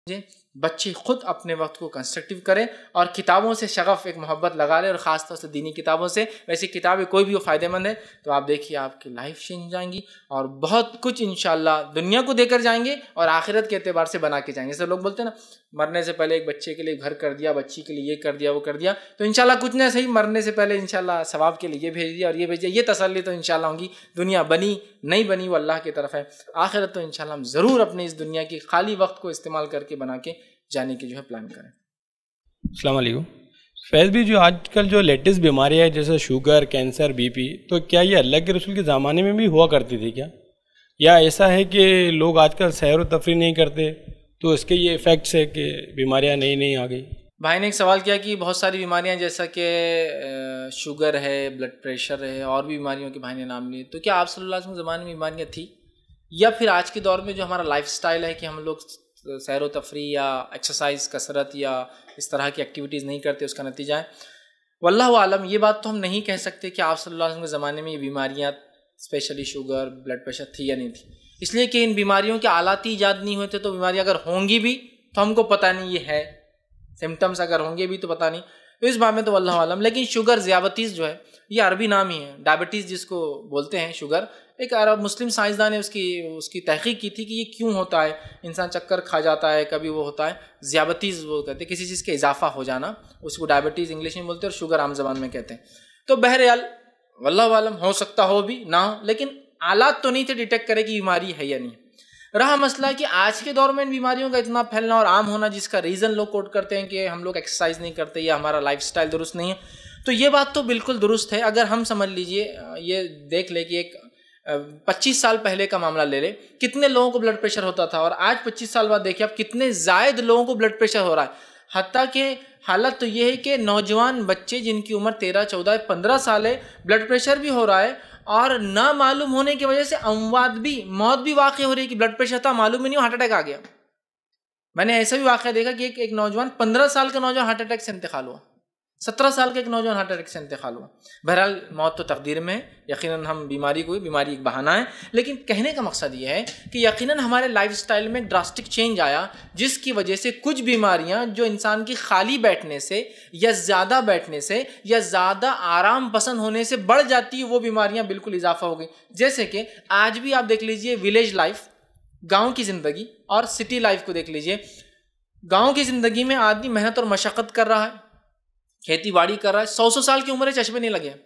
بچے خود اپنے وقت کو کنسٹرکٹیو کریں اور کتابوں سے شغف ایک محبت لگا لیں، اور خاص طور سے دینی کتابوں سے. ویسی کتابیں کوئی بھی وہ فائدہ مند ہے تو آپ دیکھیے آپ کی لائف چینج جائیں گی اور بہت کچھ انشاءاللہ دنیا کو دے کر جائیں گے اور آخرت کے اعتبار سے بنا کے جائیں گے. جیسے لوگ بولتے ہیں نا مرنے سے پہلے ایک بچے کے لیے گھر کر دیا، بچی کے لیے یہ کر دیا وہ کر دیا، تو انشاءاللہ کچھ نہ صحیح مرنے سے پہلے انشاءاللہ ثواب کے لیے یہ بھیج دیا اور یہ بھیج دیا. یہ تسلی تو انشاءاللہ ہوں گی. دنیا بنی نہیں بنی وہ اللہ کی طرف ہے، آخرت تو انشاءاللہ ہم ضرور اپنے اس دنیا کی خالی وقت کو استعمال کر کے بنا کے جانے کی جو ہے پلان کریں. السلام علیکم. فیض بھی جو آج کل جو لیٹسٹ بیماریاں ہیں جیسے شوگر، کینسر، بی پی، تو کیا یہ اللہ کے رسول کے زمانے میں بھی ہوا کرتی تھی کیا؟ یا ایسا ہے کہ لوگ آج کل سیر و تفریح نہیں کرتے تو اس کے یہ ایفیکٹس ہے کہ بیماریاں نئی آ گئی؟ بھائی نے ایک سوال کیا کہ بہت ساری بیماریاں جیسا کہ شوگر ہے، بلڈ پریشر ہے، اور بھی بیماریوں کے بھائی نے نام لیے، تو کیا آپ صلی اللہ علیہ وسلم کے زمانے میں بیماریاں تھیں یا پھر آج کے دور میں جو ہمارا لائف سٹائل ہے کہ ہم لوگ سیر و تفریح یا ایکسرسائز، کثرت یا اس طرح کی ایکٹیویٹیز نہیں کرتے اس کا نتیجہ ہے؟ واللہ عالم. یہ بات تو ہم نہیں کہہ سکتے کہ آپ صلی اللہ علیہ وسلم کے زمانے میں یہ بیماریاں اسپیشلی شوگر، بلڈ پریشر تھی یا نہیں تھی، اس لیے کہ ان بیماریوں کے آلات ہی ایجاد نہیں ہوتے تو بیماریاں اگر ہوں گی بھی تو ہم کو پتہ نہیں یہ ہے، سمٹمز اگر ہوں گے بھی تو پتہ نہیں. تو اس بات میں تو واللہ عالم. لیکن شوگر، ذیابطیس جو ہے یہ عربی نام ہی ہے، ڈائبٹیز جس کو بولتے ہیں شوگر. ایک عرب مسلم سائنسدان نے اس کی تحقیق کی تھی کہ یہ کیوں ہوتا ہے، انسان چکر کھا جاتا ہے، کبھی وہ ہوتا ہے ذیابطیس، وہ کہتے ہیں کسی چیز کے اضافہ ہو جانا، اس کو ڈائبٹیز انگلش میں بولتے ہیں اور شوگر عام زبان میں کہتے ہیں. تو بہرحال واللہ عالم ہو سکتا ہو بھی نہ ہو، لیکن آلات تو نہیں تھے ڈیٹیکٹ کرے کہ بیماری ہے یا نہیں. رہا مسئلہ کہ آج کے دور میں ان بیماریوں کا اتنا پھیلنا اور عام ہونا جس کا ریزن لوگ کوٹ کرتے ہیں کہ ہم لوگ ایکسرسائز نہیں کرتے یا ہمارا لائف سٹائل درست نہیں ہے، تو یہ بات تو بالکل درست ہے. اگر ہم سمجھ لیجئے یہ دیکھ لیں کہ ایک 25 سال پہلے کا معاملہ لے لیں، کتنے لوگوں کو بلڈ پریشر ہوتا تھا، اور آج 25 سال بعد دیکھیں اب کتنے زائد لوگوں کو بلڈ پریشر ہو رہا ہے. حتیٰ کہ حالت تو یہ ہے کہ نوجوان بچے جن کی عمر 13، 14، 15 سال ہے، بلڈ پریشر بھی ہو رہا ہے اور نہ معلوم ہونے کی وجہ سے موت بھی واقع ہو رہی ہے کہ بلڈ پریشر تھا معلوم ہی نہیں، ہارٹ اٹیک آ گیا. میں نے ایسا بھی واقعہ دیکھا کہ ایک نوجوان 15 سال کا نوجوان ہارٹ اٹیک سے انتقال ہوا، 17 سال کا ایک نوجوان ہارٹ اٹیک سے انتقال ہوا. بہرحال موت تو تقدیر میں ہے، یقیناً ہم بیماری ایک بہانہ ہے، لیکن کہنے کا مقصد یہ ہے کہ یقیناً ہمارے لائف سٹائل میں ایک ڈراسٹک چینج آیا جس کی وجہ سے کچھ بیماریاں جو انسان کی خالی بیٹھنے سے یا زیادہ بیٹھنے سے یا زیادہ آرام پسند ہونے سے بڑھ جاتی ہے، وہ بیماریاں بالکل اضافہ ہو گئی. جیسے کہ آج بھی آپ دیکھ لیجئے ویلیج لائف، گاؤں کی زندگی، اور سٹی لائف کو دیکھ لیجئے. گاؤں کی زندگی میں آدمی محنت اور مشقت کر رہا ہے، کھیتی باڑی کر رہا ہے، 100 سال کی عمر ہے، چشمے نہیں لگے،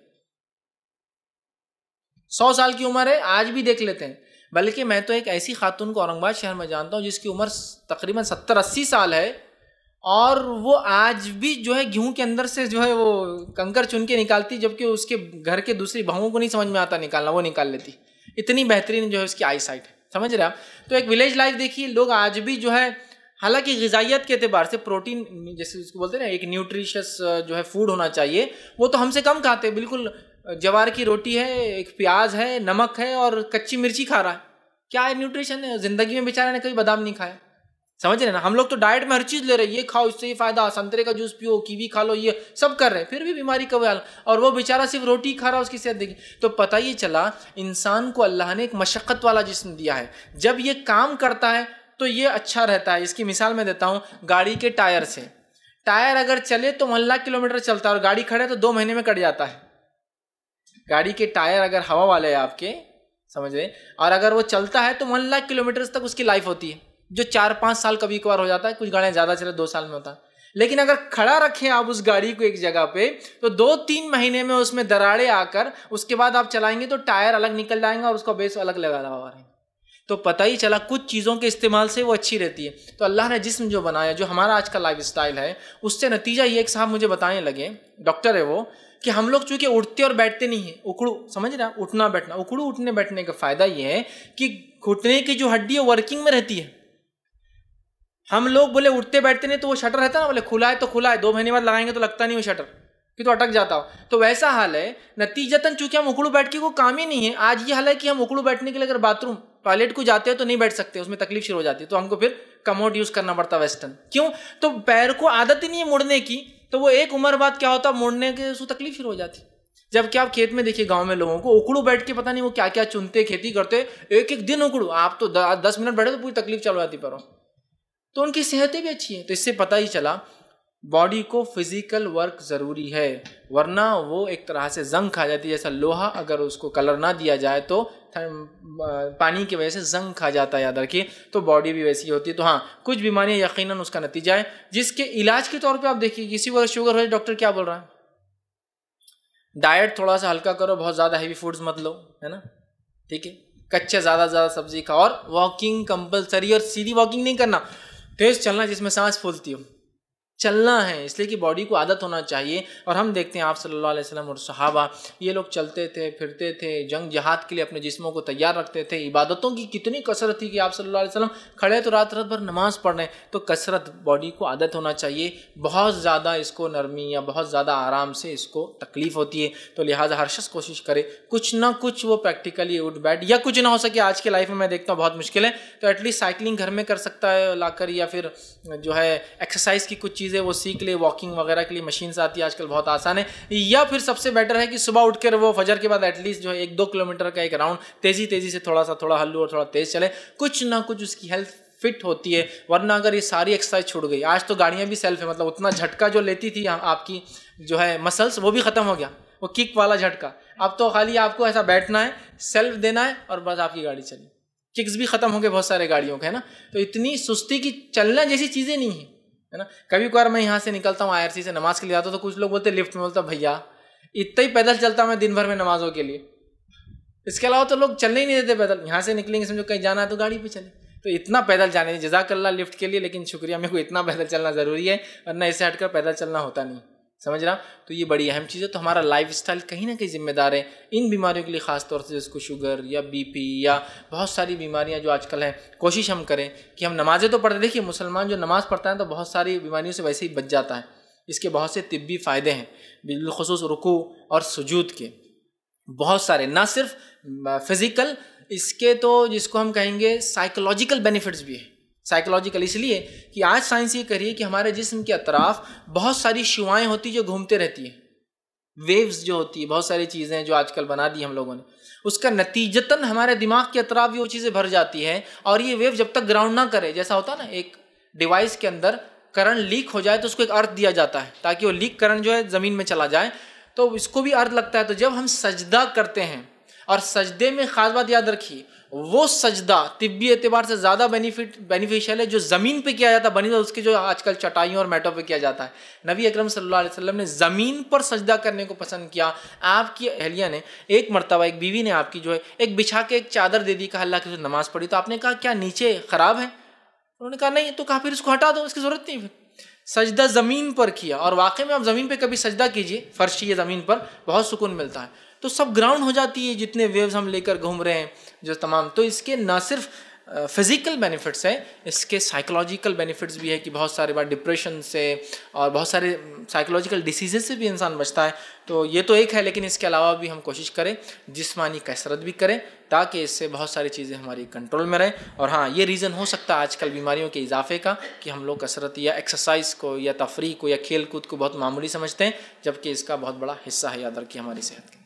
100 سال کی عمر ہے، آج بھی دیکھ لیتے ہیں. بلکہ میں تو ایک ایسی خاتون کو اورنگ آباد شہر میں جانتا ہوں جس کی عمر تقریباً 70-80 سال ہے، اور وہ آج بھی جو ہے گیہوں کے اندر سے جو ہے وہ کنکر چن کے نکالتی، جبکہ اس کے گھر کے دوسری بہوؤں کو نہیں سمجھ میں آتا نکالنا، وہ نکال لیتی. اتنی بہترین جو ہے اس کی آئی سائٹ ہے، سمجھ رہے آپ؟ تو ایک ولیج لائف دیکھیے، لوگ آج بھی جو ہے حالانکہ غذائیت کے اعتبار سے پروٹین جیسے اس کو بولتے ہیں نا ایک نیوٹریشس جو ہے فوڈ ہونا چاہیے، وہ تو ہم سے کم کھاتے ہیں. بالکل جوار کی روٹی ہے، ایک پیاز ہے، نمک ہے اور کچی مرچی کھا رہا ہے، کیا ہے نیوٹریشن ہے؟ زندگی میں بیچارے نے کبھی بادام نہیں کھایا، سمجھ رہے نا؟ ہم لوگ تو ڈائٹ میں ہر چیز لے رہے ہیں، یہ کھاؤ اس سے یہ فائدہ، سنترے کا جوس پیو، کیوی کھا لو، یہ سب کر رہے ہیں، پھر بھی بیماری کا حال، اور وہ بیچارہ صرف روٹی کھا رہا، اس کی صحت دیکھی. تو پتہ یہ چلا انسان کو اللہ نے ایک مشقت والا جسم دیا ہے، جب یہ کام کرتا ہے تو یہ اچھا رہتا ہے. اس کی مثال میں دیتا ہوں گاڑی کے ٹائر سے. ٹائر اگر چلے تو 1 لاکھ کلومیٹر چلتا ہے، اور گاڑی کھڑے تو 2 مہینے میں کٹ جاتا ہے. گاڑی کے ٹائر اگر ہوا والے ہیں آپ کے، سمجھ رہے، اور اگر وہ چلتا ہے تو 1 لاکھ کلومیٹر تک اس کی لائف ہوتی ہے، جو 4-5 سال کبھی کبھار ہو جاتا ہے. کچھ گاڑیاں زیادہ چلے 2 سال میں ہوتا ہے. لیکن اگر کھڑا رکھیں آپ اس گاڑی کو ایک جگہ پہ تو 2-3 مہینے میں اس میں دراڑیں آ کر اس کے بعد آپ چلائیں گے تو ٹائر الگ نکل جائیں گا اور اس کا بیس الگ لگا ہوا رہے گا. تو پتہ ہی چلا کچھ چیزوں کے استعمال سے وہ اچھی رہتی ہے. تو اللہ نے جسم جو بنایا، جو ہمارا آج کا لائف سٹائل ہے، اس سے نتیجہ یہ ایک صاحب مجھے بتانے لگے، ڈاکٹر ہے وہ، کہ ہم لوگ چونکہ اٹھتے اور بیٹھتے نہیں ہیں، اکڑو، سمجھ رہے ہیں، اٹھنا بیٹھنا، اکڑو اٹھنے بیٹھنے کا فائدہ یہ ہے کہ گھٹنے کی جو ہڈی ہے ورکنگ میں رہتی ہے. ہم لوگ بولے اٹھتے بیٹھتے نہیں تو وہ شٹر رہتا ہے نا، بولے کھلا ہے تو کھلا ہے، 2 مہینے بعد لگائیں گے تو لگتا نہیں وہ شٹر، کہ تو اٹک جاتا ہو. تو ویسا حال ہے نتیجتاً چونکہ ہم اکڑو بیٹھ کے کوئی کام ہی نہیں ہے. آج یہ حال ہے کہ ہم اکڑو بیٹھنے کے لیے اگر باتھ روم ٹوائلٹ کو جاتے ہیں تو نہیں بیٹھ سکتے، اس میں تکلیف شروع ہو جاتی ہے، تو ہم کو پھر کموڈ یوز کرنا پڑتا ہے ویسٹرن. کیوں؟ تو پیر کو عادت ہی نہیں ہے مڑنے کی، تو وہ ایک عمر بعد کیا ہوتا، مڑنے کے اس کو تکلیف شروع ہو جاتی. جب کہ آپ کھیت میں دیکھیے گاؤں میں لوگوں کو اکڑو بیٹھ کے پتہ نہیں وہ کیا کیا چنتے، کھیتی کرتے، ایک دن اکڑو، آپ تو 10 منٹ بیٹھے تو پوری تکلیف چل جاتی پیروں. تو ان کی صحتیں بھی اچھی ہیں. تو اس سے پتہ ہی چلا باڈی کو فزیکل ورک ضروری ہے, ورنہ وہ ایک طرح سے زنگ کھا جاتی ہے. جیسا لوہا اگر اس کو کلر نہ دیا جائے تو پانی کی وجہ سے زنگ کھا جاتا ہے, یاد رکھیے. تو باڈی بھی ویسی ہوتی ہے. تو ہاں کچھ بیماریاں یقیناً اس کا نتیجہ ہے, جس کے علاج کے طور پہ آپ دیکھیے کسی کو شوگر ہو ڈاکٹر کیا بول رہا ہے, ڈائٹ تھوڑا سا ہلکا کرو, بہت زیادہ ہیوی فوڈز مت لو, ہے نا, ٹھیک ہے, کچے زیادہ سے زیادہ سبزی کھاؤ, اور واکنگ کمپلسری, اور سیدھی واکنگ نہیں کرنا, تیز چلنا جس میں سانس پھولتی ہو, چلنا ہے, اس لیے کہ باڈی کو عادت ہونا چاہیے. اور ہم دیکھتے ہیں آپ صلی اللہ علیہ وسلم اور صحابہ یہ لوگ چلتے تھے, پھرتے تھے, جنگ جہاد کے لیے اپنے جسموں کو تیار رکھتے تھے. عبادتوں کی کتنی کثرت تھی کہ آپ صلی اللہ علیہ وسلم کھڑے تو رات بھر نماز پڑھ رہے ہیں. تو کثرت باڈی کو عادت ہونا چاہیے, بہت زیادہ اس کو نرمی یا بہت زیادہ آرام سے اس کو تکلیف ہوتی ہے. تو لہٰذا ہر شخص کوشش کرے کچھ نہ کچھ وہ پریکٹیکلی اٹھ بیٹھ, یا کچھ نہ ہو سکے آج کے لائف میں دیکھتا ہوں بہت مشکل ہے, تو ایٹ لیسٹ سائیکلنگ گھر میں کر سکتا ہے لا کر, یا پھر جو ہے ایکسرسائز کی کچھ چیزیں وہ سیکھ لے, واکنگ وغیرہ کے لیے مشینز آتی ہے آج کل, بہت آسان ہے. یا پھر سب سے بیٹر ہے کہ صبح اٹھ کر وہ فجر کے بعد ایٹ لیسٹ جو ہے 1-2 کلومیٹر کا ایک راؤنڈ تیزی سے تھوڑا ہلو اور تھوڑا تیز چلے, کچھ نہ کچھ اس کی ہیلتھ فٹ ہوتی ہے. ورنہ اگر یہ ساری ایکسرسائز چھوٹ گئی, آج تو گاڑیاں بھی سیلف ہے, مطلب اتنا جھٹکا جو لیتی تھی آپ کی جو ہے مسلس وہ بھی ختم ہو گیا, وہ کک والا جھٹکا. اب تو خالی آپ کو ایسا بیٹھنا ہے, سیلف دینا ہے, اور بس آپ کی گاڑی چلی. ککس بھی ختم ہو گئے بہت سارے گاڑیوں کے, ہے نا. تو اتنی سستی کی چلنا جیسی چیزیں نہیں ہیں, ہے نا. کبھی کبھار میں یہاں سے نکلتا ہوں IRC سے نماز کے لیے آتا ہوں, تو کچھ لوگ بولتے لفٹ میں, بولتا بھیا اتنا ہی پیدل چلتا میں دن بھر میں نمازوں کے لیے, اس کے علاوہ تو لوگ چلنے ہی نہیں دیتے پیدل. یہاں سے نکلیں گے سمجھو کہیں جانا ہے تو گاڑی پہ چلے. تو اتنا پیدل جانے جزاک اللہ لفٹ کے لیے, لیکن شکریہ, میرے کو اتنا پیدل چلنا ضروری ہے, ورنہ اس سے ہٹ کر پیدل چلنا ہوتا نہیں, سمجھ رہا. تو یہ بڑی اہم چیز ہے. تو ہمارا لائف اسٹائل کہیں نہ کہیں ذمہ دار ہے ان بیماریوں کے لیے, خاص طور سے جس کو شوگر یا BP یا بہت ساری بیماریاں جو آج کل ہیں. کوشش ہم کریں کہ ہم نمازیں تو پڑھتے, دیکھیے مسلمان جو نماز پڑھتا ہے تو بہت ساری بیماریوں سے ویسے ہی بچ جاتا ہے. اس کے بہت سے طبی فائدے ہیں, بالخصوص رکوع اور سجود کے بہت سارے, نہ صرف فزیکل, اس کے تو جس کو ہم کہیں گے سائیکولوجیکل بینیفٹس بھی ہیں. سائیکولوجیکل اس لیے کہ آج سائنس یہ کہہ رہی ہے کہ ہمارے جسم کے اطراف بہت ساری شعاعیں ہوتی جو گھومتے رہتی ہیں, ویوز جو ہوتی ہے, بہت ساری چیزیں جو آج کل بنا دی ہم لوگوں نے, اس کا نتیجتاً ہمارے دماغ کے اطراف وہ چیزیں بھر جاتی ہیں. اور یہ ویو جب تک گراؤنڈ نہ کرے, جیسا ہوتا نا ایک ڈیوائس کے اندر کرنٹ لیک ہو جائے تو اس کو ایک ارتھ دیا جاتا ہے تاکہ وہ لیک کرنٹ جو ہے زمین میں چلا جائے, تو اس کو بھی ارتھ لگتا ہے. تو جب ہم سجدہ کرتے ہیں, اور سجدے میں خاص بات یاد رکھیے, وہ سجدہ طبی اعتبار سے زیادہ بینیفیشیل ہے جو زمین پہ کیا جاتا ہے, بنی اس کے جو آج کل چٹائیوں اور میٹوں پہ کیا جاتا ہے. نبی اکرم صلی اللہ علیہ وسلم نے زمین پر سجدہ کرنے کو پسند کیا. آپ کی اہلیہ نے ایک مرتبہ, ایک بیوی نے آپ کی جو ہے ایک بچھا کے ایک چادر دے دی, کہا اللہ کی نماز پڑھی, تو آپ نے کہا کیا نیچے خراب ہے؟ انہوں نے کہا نہیں. تو کہا پھر اس کو ہٹا دو, اس کی ضرورت نہیں. پھر سجدہ زمین پر کیا, اور واقعی میں آپ زمین پہ کبھی سجدہ کیجئے, فرشی یا زمین پر, بہت سکون ملتا ہے. تو سب گراؤنڈ ہو جاتی ہے جتنے ویوز ہم لے کر گھوم رہے ہیں جو تمام. تو اس کے نہ صرف فزیکل بینیفٹس ہیں, اس کے سائیکولوجیکل بینیفٹس بھی ہے کہ بہت سارے بار ڈپریشن سے اور بہت سارے سائیکولوجیکل ڈیسیزز سے بھی انسان بچتا ہے. تو یہ تو ایک ہے, لیکن اس کے علاوہ بھی ہم کوشش کریں جسمانی کثرت بھی کریں تاکہ اس سے بہت ساری چیزیں ہماری کنٹرول میں رہیں. اور ہاں یہ ریزن ہو سکتا ہے آج کل بیماریوں کے اضافے کا کہ ہم لوگ کثرت یا ایکسرسائز کو یا تفریح کو یا کھیل کود کو بہت معمولی سمجھتے ہیں, جبکہ اس کا بہت بڑا حصہ ہے, یاد رکھیے, ہماری صحت کا.